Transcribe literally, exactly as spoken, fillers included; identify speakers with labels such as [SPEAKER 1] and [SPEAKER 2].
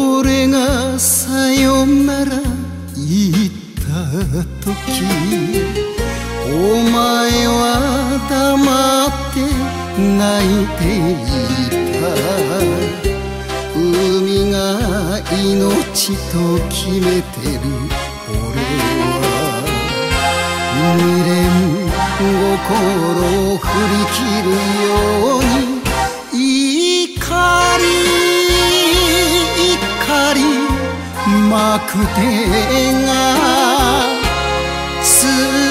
[SPEAKER 1] 俺がさよなら言った時、お前は黙って泣いていた。海が命と決めてる俺は、未練心を振り切るように、怒り怒りまく手が